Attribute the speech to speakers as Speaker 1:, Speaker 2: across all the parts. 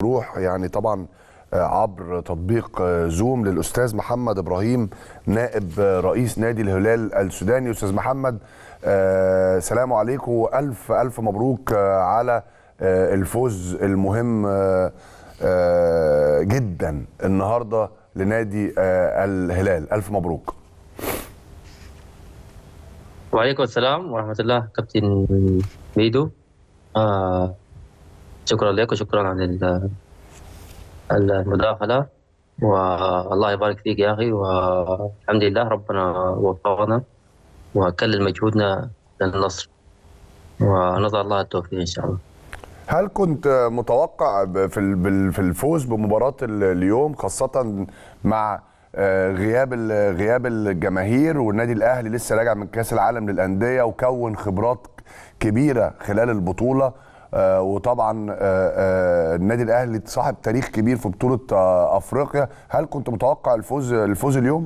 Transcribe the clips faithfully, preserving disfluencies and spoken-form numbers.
Speaker 1: روح يعني طبعا عبر تطبيق زوم للأستاذ محمد إبراهيم نائب رئيس نادي الهلال السوداني. أستاذ محمد، آه سلام عليكم وألف ألف مبروك آه على آه الفوز المهم آه آه جدا النهاردة لنادي آه الهلال. ألف مبروك.
Speaker 2: وعليكم السلام ورحمة الله كابتن ميدو. آه شكرا لك وشكرا على المداخلة، والله يبارك فيك يا أخي، والحمد لله ربنا وفقنا وكلل مجهودنا للنصر، ونسأل الله التوفيق إن شاء الله.
Speaker 1: هل كنت متوقع في في الفوز بمباراة اليوم، خاصة مع غياب غياب الجماهير، والنادي الاهلي لسه راجع من كاس العالم للانديه وكون خبرات كبيره خلال البطوله، وطبعا النادي الاهلي صاحب تاريخ كبير في بطوله افريقيا؟ هل كنت متوقع الفوز الفوز اليوم؟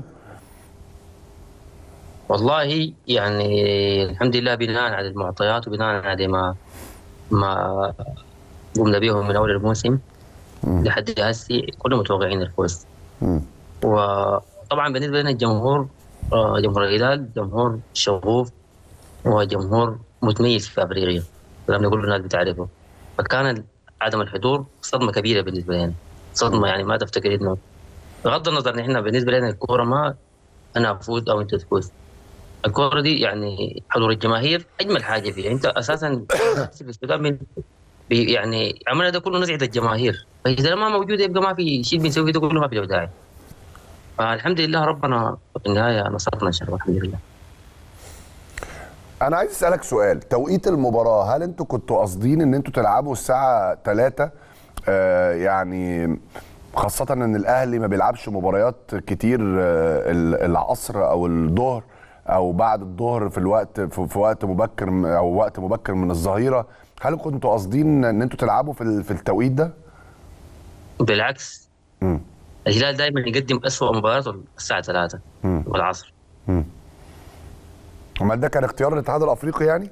Speaker 2: والله يعني الحمد لله، بناء على المعطيات وبناء على ما ما قمنا بهم من اول الموسم لحد هسه كنا متوقعين الفوز. م. وطبعا بالنسبه لنا الجمهور، جمهور الهلال جمهور شغوف وجمهور متميز في افريقيا، لما كل الناس بتعرفه، فكان عدم الحضور صدمه كبيره بالنسبه لنا، صدمه يعني ما تفتكر انه بغض النظر نحن بالنسبه لنا الكوره ما انا افوز او انت تفوز، الكوره دي يعني حضور الجماهير اجمل حاجه فيها. انت اساسا في السودان من يعني عملنا ده كله نزعه الجماهير، فاذا ما موجوده يبقى ما في شيء بنسويه، ده كله ما في له داعي. فالحمد لله ربنا في النهايه نصرنا ان شاء الله الحمد لله.
Speaker 1: انا عايز اسالك سؤال، توقيت المباراه هل انتوا كنتوا قاصدين ان انتوا تلعبوا الساعه ثلاثة؟ آه يعني خاصه ان الاهلي ما بيلعبش مباريات كتير آه العصر او الظهر او بعد الظهر في الوقت في, في وقت مبكر او وقت مبكر من الظهيره، هل كنتوا قاصدين ان انتوا تلعبوا في في التوقيت ده؟
Speaker 2: بالعكس، م. الهلال دائما يقدم اسوأ مباراته الساعه ثلاثة والعصر. م.
Speaker 1: امال ده كان اختيار الاتحاد الافريقي يعني؟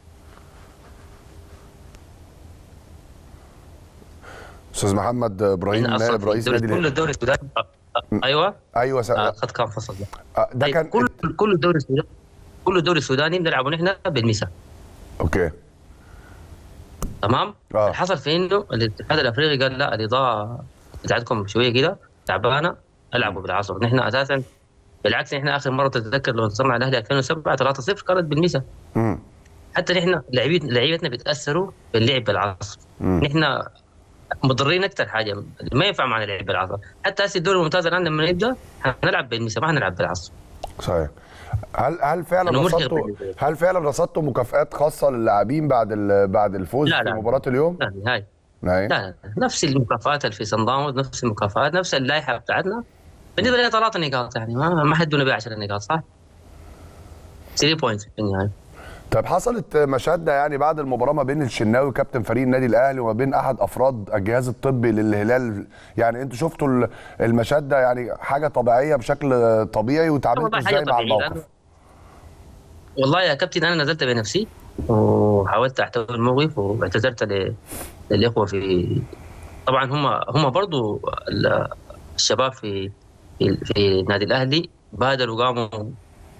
Speaker 1: استاذ محمد ابراهيم نائب رئيس نادي
Speaker 2: كل الدوري السوداني. ايوه
Speaker 1: ايوه
Speaker 2: آه قد كان فصل ده,
Speaker 1: آه ده كان
Speaker 2: كل كل الدوري السوداني كل الدوري السوداني بنلعبه نحن بالمساء.
Speaker 1: اوكي
Speaker 2: تمام. آه. اللي حصل في انه الاتحاد الافريقي قال لا، الاضاءه بتاعتكم شويه كده تعبانه، العبوا بالعصر. نحن اساسا بالعكس، نحن اخر مره تتذكر لو انتصرنا على الاهلي ألفين وسبعة ثلاثة صفر كانت بالمساء. حتى نحن لعيبتنا بيتاثروا باللعب بالعصر. مم. نحن مضرين اكثر حاجه، ما ينفع معنا لعب بالعصر. حتى هسه الدوري الممتاز الان لما نبدا حنلعب بالمساء، ما حنلعب بالعصر.
Speaker 1: صحيح. هل هل فعلا رصدتوا هل فعلا رصدتوا مكافآت خاصه للاعبين بعد بعد الفوز
Speaker 2: لا
Speaker 1: في
Speaker 2: لا
Speaker 1: مباراه اليوم؟
Speaker 2: لا نهائي. لا لا نفس المكافآت اللي في صن داونز، نفس المكافآت، نفس اللائحه بتاعتنا. بالنسبه لنا ثلاث نقاط يعني ما ما حدنا بيها عشر نقاط، صح؟ ثلاثة بوينتس في النهايه.
Speaker 1: طيب حصلت مشاده يعني بعد المباراه ما بين الشناوي كابتن فريق النادي الاهلي وما بين احد افراد الجهاز الطبي للهلال، يعني انتوا شفتوا المشاده يعني حاجه طبيعيه بشكل طبيعي، وتعاملتوا ازاي مع الموقف؟
Speaker 2: والله يا كابتن انا نزلت بنفسي وحاولت احتوي الموقف واعتذرت للاخوه في، طبعا هم هم برضه الشباب في في, في النادي الاهلي بادروا قاموا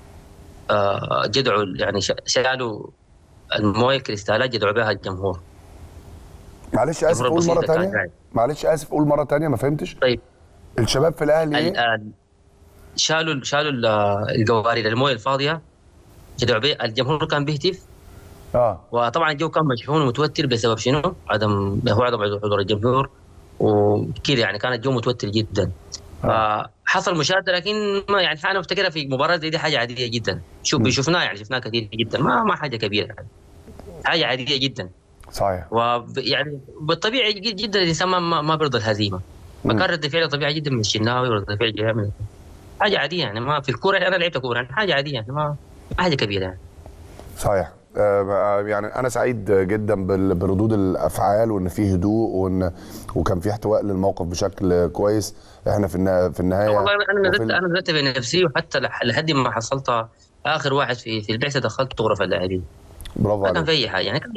Speaker 2: جدعوا يعني شالوا المويه الكريستالات جدعوا بها الجمهور.
Speaker 1: معلش اسف قول مره ثانيه، معلش اسف قول مره ثانيه ما فهمتش.
Speaker 2: طيب
Speaker 1: الشباب في الاهلي
Speaker 2: ايه؟ شالوا شالوا القوارير المويه الفاضيه جدعوا بها الجمهور، كان بيهتف.
Speaker 1: اه
Speaker 2: وطبعا الجو كان مشحون ومتوتر بسبب شنو؟ عدم هو عدم حضور الجمهور وكذا، يعني كان الجو متوتر جدا. آه. فحصل مشاده، لكن ما يعني انا افتكرها في مباراه زي دي حاجه عاديه جدا. شوف شفناها يعني شفناها كثير جدا، ما ما حاجه كبيره يعني. حاجه عاديه جدا.
Speaker 1: صحيح.
Speaker 2: ويعني بالطبيعي جدا الانسان ما ما بيرضى الهزيمه. فكان رد فعل طبيعي جدا من الشناوي ورد فعل جاي من حاجه عاديه يعني. ما في الكوره انا لعبت كوره يعني حاجه عاديه يعني، ما حاجه كبيره يعني.
Speaker 1: صحيح. يعني انا سعيد جدا بردود الافعال وان في هدوء وان وكان في احتواء للموقف بشكل كويس. احنا في في النهايه
Speaker 2: والله انا نزلت انا نزلت بنفسي، وحتى لحد ما حصلت اخر واحد في في البعثه دخلت غرف اللاعبين.
Speaker 1: برافو عليك.
Speaker 2: ما كان في اي حاجه يعني.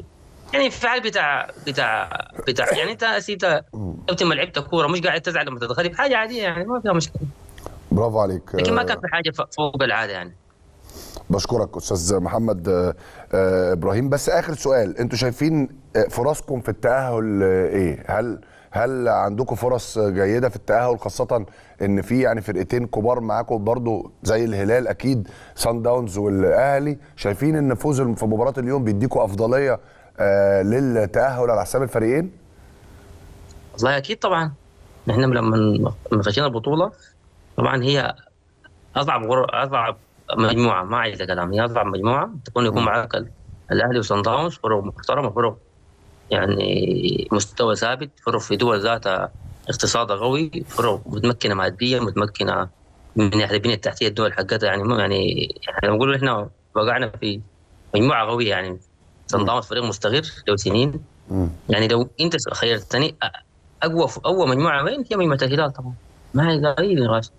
Speaker 2: يعني الفعل بتاع بتاع بتاع يعني انت انت انت ما لعبت كوره مش قاعد تزعل لما تتغلب، حاجه عاديه يعني ما فيها مشكله.
Speaker 1: برافو عليك.
Speaker 2: لكن ما كان في حاجه ف- فوق العاده يعني.
Speaker 1: بشكرك استاذ محمد آه، آه، ابراهيم. بس اخر سؤال، انتوا شايفين آه، فرصكم في التاهل آه، ايه؟ هل هل عندكم فرص جيده في التاهل، خاصه ان في يعني فرقتين كبار معاكم برضو زي الهلال اكيد، سان داونز والاهلي، شايفين ان فوز في مباراه اليوم بيديكوا افضليه آه، للتاهل على حساب الفريقين؟
Speaker 2: والله اكيد طبعا. احنا لما لما خشينا البطوله طبعا هي اصعب غر... اصعب مجموعه، ما عايزه كلام، هي اصعب مجموعه تكون يكون معاك ال- الاهلي وصن داونز، فرق محترمه، فرق يعني مستوى ثابت، فرق في دول ذاتها اقتصادها قوي، فرق متمكنه ماديا، متمكنه من ناحيه البنيه التحتيه الدول حقتها، يعني مو يعني يعني لما نقول احنا وقعنا في مجموعه قويه يعني. صن داونز فريق مستقر له سنين، يعني لو انت خيرتني أ- اقوى اقوى مجموعه وين، هي مجموعه الهلال طبعا، ما هي اي نقاش.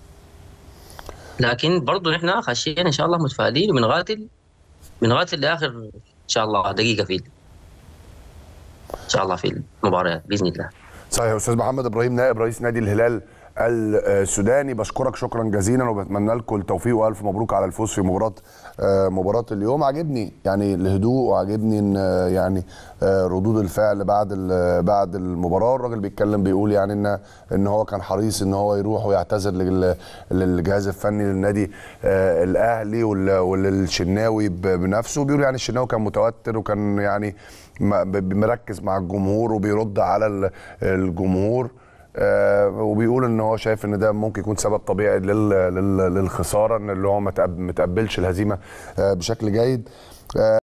Speaker 2: لكن برضه نحن خشينا ان شاء الله متفائلين، وبنقاتل بنقاتل لاخر ان شاء الله دقيقه في ان شاء الله في المباريات باذن الله.
Speaker 1: صحيح. استاذ محمد ابراهيم نائب رئيس نادي الهلال السوداني، بشكرك شكرا جزيلا وبتمنى لكم التوفيق والف مبروك على الفوز في مباراه آه، مباراه اليوم. عجبني يعني الهدوء، وعجبني ان آه، يعني آه، ردود الفعل بعد ال- بعد المباراه. الراجل بيتكلم بيقول يعني ان ان هو كان حريص ان هو يروح ويعتذر لل- للجهاز الفني للنادي آه، الاهلي وال- وللشناوي ب- بنفسه. بيقول يعني الشناوي كان متوتر وكان يعني م- ب- مركز مع الجمهور وبيرد على ال- الجمهور. آه، وبيقول ان هو شايف ان ده ممكن يكون سبب طبيعي لل- لل- للخساره، ان اللي هو ما تقب- ما تقبلش الهزيمه آه، بشكل جيد.